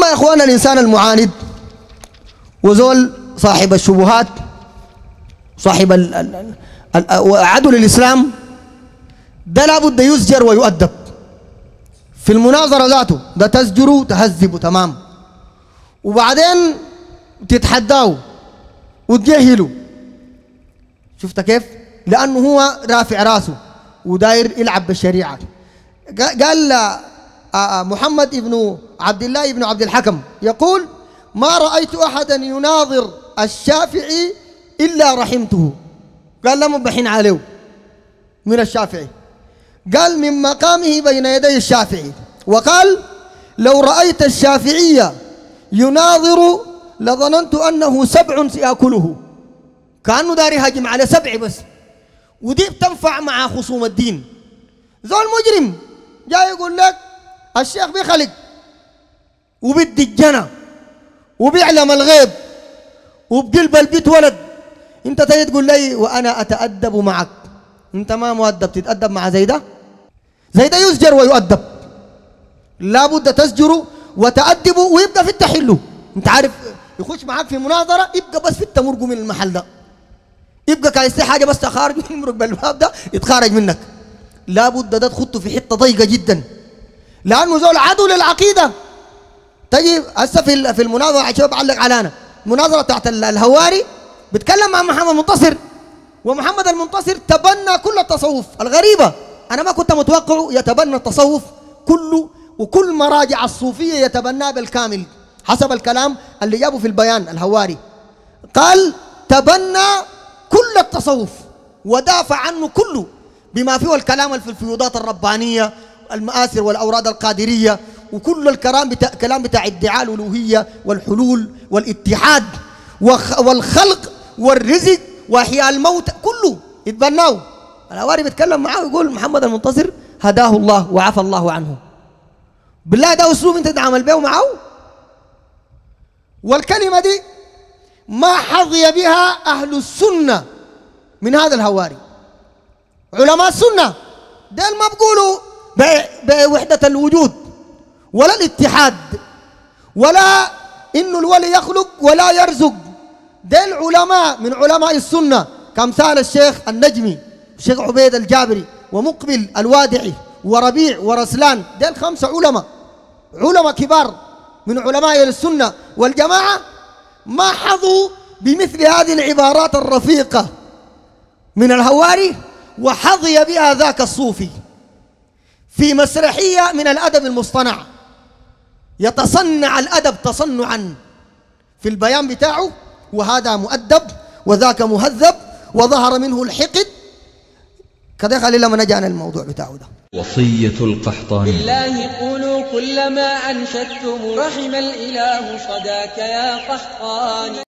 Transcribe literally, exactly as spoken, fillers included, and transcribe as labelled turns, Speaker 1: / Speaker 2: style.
Speaker 1: يا إخوان الإنسان المعاند وزول صاحب الشبهات صاحب عدو للإسلام ده لابد يزجر ويؤدب في المناظرة ذاته، ده تزجره تهذبه تمام، وبعدين تتحداه وتجهله. شفت كيف؟ لأنه هو رافع راسه وداير يلعب بالشريعة. قال محمد ابن عبد الله ابن عبد الحكم يقول: ما رأيت أحدا يناظر الشافعي إلا رحمته. قال: لم بحين عليه من الشافعي، قال: من مقامه بين يدي الشافعي. وقال: لو رأيت الشافعية يناظر لظننت أنه سبع سيأكله، كأنه داري هاجم على سبع بس، ودي بتنفع مع خصوم الدين. زول مجرم جاي يقول لك الشيخ بيخلق وبيدي الجنة وبيعلم الغيب وبقلب البيت ولد، انت تجي تقول لي وانا اتأدب معك، انت ما مؤدب تتأدب مع زي ده؟ زي ده يزجر ويؤدب، لابد تزجره وتأدبه ويبقى في التحله. انت عارف يخش معاك في مناظرة يبقى بس في التمرق من المحل ده، يبقى كايستي حاجة بس تخارج من المرق بالباب ده يتخارج منك. لابد ده تخطه في حتة ضيقة جدا، لأنه زول عدو للعقيدة. تجي هسه في في المناظرة عشان بعلق على أنا المناظرة بتاعت الهواري بتكلم مع محمد المنتصر، ومحمد المنتصر تبنى كل التصوف. الغريبة أنا ما كنت متوقع يتبنى التصوف كله، وكل مراجع الصوفية يتبناه بالكامل حسب الكلام اللي جابه في البيان. الهواري قال تبنى كل التصوف ودافع عنه كله بما فيه الكلام في الفيوضات الربانية، المآثر والأوراد القادرية، وكل الكلام بتاع كلام بتاع ادعاء الألوهية والحلول والاتحاد والخلق والرزق وإحياء الموت، كله يتبناه. الهواري بيتكلم معاه ويقول محمد المنتصر هداه الله وعفى الله عنه. بالله ده أسلوب أنت تعمل به معه؟ والكلمة دي ما حظي بها أهل السنة من هذا الهواري. علماء السنة ديل ما بيقولوا بوحدة الوجود ولا الاتحاد ولا إنه الولي يخلق ولا يرزق. ديل علماء من علماء السنة كمثال الشيخ النجمي، الشيخ عبيد الجابري، ومقبل الوادعي، وربيع ورسلان. ديل خمسة علماء علماء كبار من علماء السنة والجماعة، ما حظوا بمثل هذه العبارات الرفيقة من الهواري وحظي بها ذاك الصوفي في مسرحية من الأدب المصطنع، يتصنع الأدب تصنعا في البيان بتاعه، وهذا مؤدب وذاك مهذب وظهر منه الحقد كذا. خلي لما نجانا الموضوع بتاعه ده.
Speaker 2: وصية القحطاني:
Speaker 3: بالله قولوا كل ما أنشدتم رحم الإله صداك يا قحطاني.